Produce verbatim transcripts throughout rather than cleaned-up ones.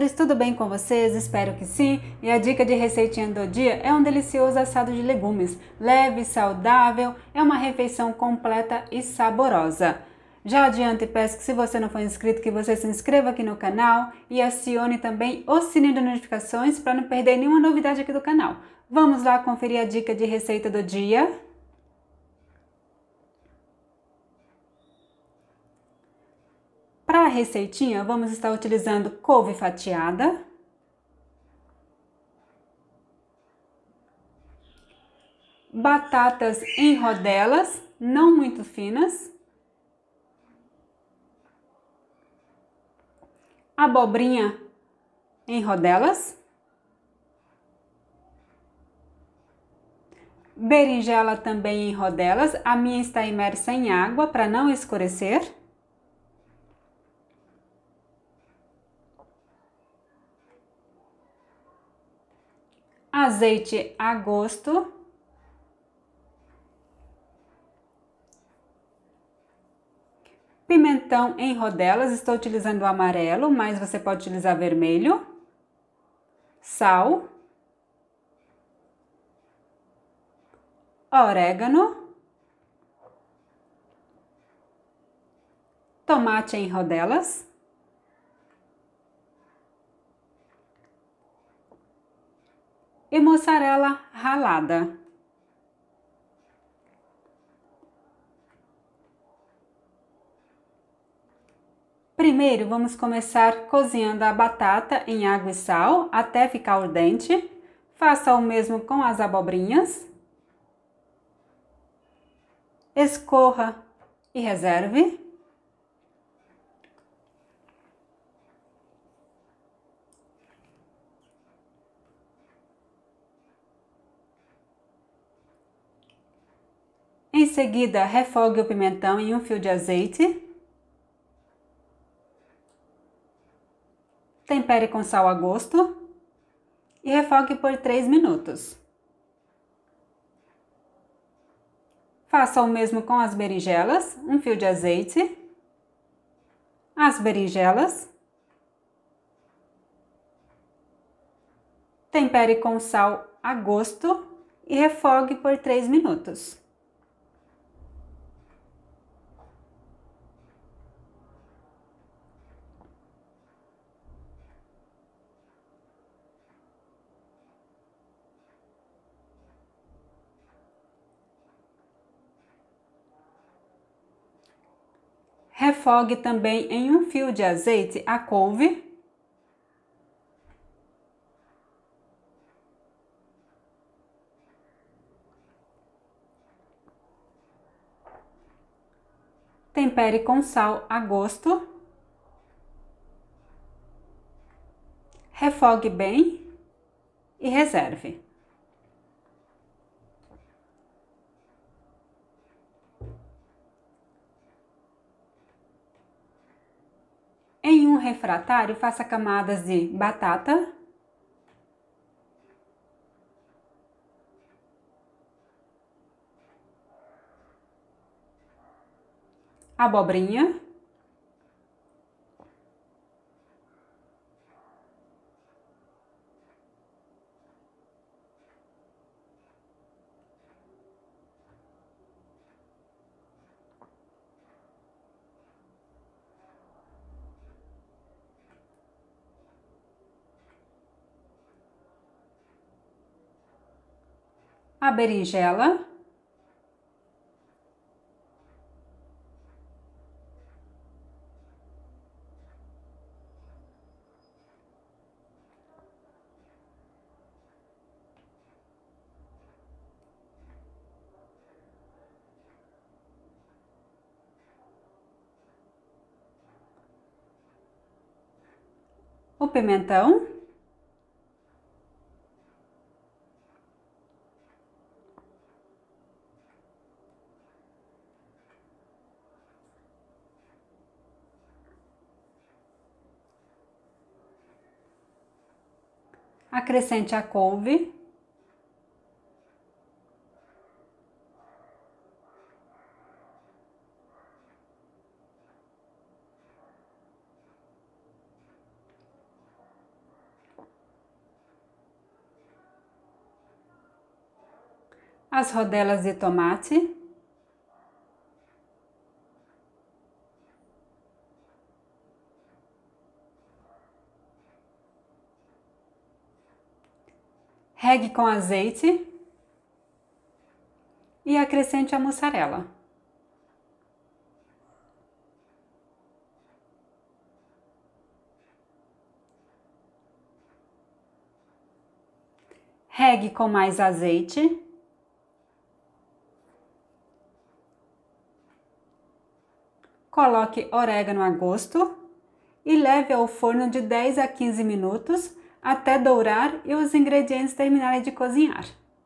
amores, tudo bem com vocês? Espero que sim! E a dica de receitinha do dia é um delicioso assado de legumes, leve, saudável, é uma refeição completa e saborosa. Já adianto e peço que se você não for inscrito, que você se inscreva aqui no canal e acione também o sininho de notificações para não perder nenhuma novidade aqui do canal. Vamos lá conferir a dica de receita do dia? Para a receitinha, vamos estar utilizando couve fatiada, batatas em rodelas, não muito finas, abobrinha em rodelas, berinjela também em rodelas, a minha está imersa em água para não escurecer. Azeite a gosto. Pimentão em rodelas, estou utilizando o amarelo, mas você pode utilizar vermelho. Sal. Orégano. Tomate em rodelas. E mussarela ralada. Primeiro, vamos começar cozinhando a batata em água e sal até ficar al dente. Faça o mesmo com as abobrinhas. Escorra e reserve. Em seguida, refogue o pimentão em um fio de azeite. Tempere com sal a gosto e refogue por três minutos. Faça o mesmo com as berinjelas, um fio de azeite, as berinjelas. Tempere com sal a gosto e refogue por três minutos. Refogue também em um fio de azeite a couve. Tempere com sal a gosto. Refogue bem e reserve. Em um refratário, faça camadas de batata, abobrinha, a berinjela, o pimentão, acrescente a couve, as rodelas de tomate, regue com azeite e acrescente a mussarela. Regue com mais azeite. Coloque orégano a gosto e leve ao forno de dez a quinze minutos até dourar e os ingredientes terminarem de cozinhar.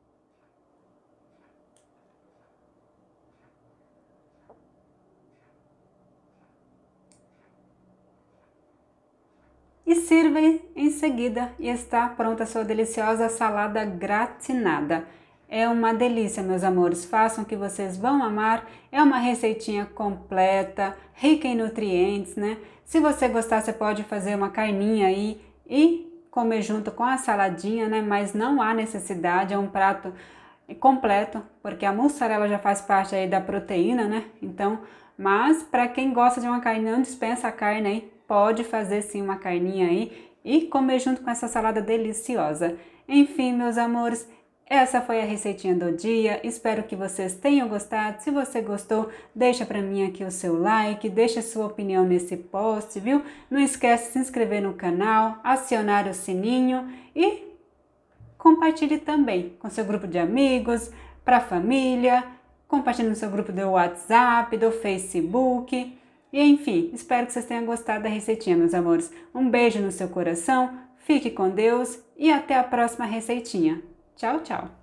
E sirva em seguida e está pronta a sua deliciosa salada gratinada. É uma delícia, meus amores, façam que vocês vão amar. É uma receitinha completa, rica em nutrientes, né? Se você gostar, você pode fazer uma carninha aí e comer junto com a saladinha, né? Mas não há necessidade, é um prato completo, porque a mussarela já faz parte aí da proteína, né? Então, mas para quem gosta de uma carne, não dispensa a carne aí, pode fazer sim uma carninha aí e comer junto com essa salada deliciosa. Enfim, meus amores, essa foi a receitinha do dia, espero que vocês tenham gostado. Se você gostou, deixa para mim aqui o seu like, deixa a sua opinião nesse post, viu? Não esquece de se inscrever no canal, acionar o sininho e compartilhe também com seu grupo de amigos, para a família, compartilhe no seu grupo do WhatsApp, do Facebook. E enfim, espero que vocês tenham gostado da receitinha, meus amores. Um beijo no seu coração, fique com Deus e até a próxima receitinha. Tchau, tchau!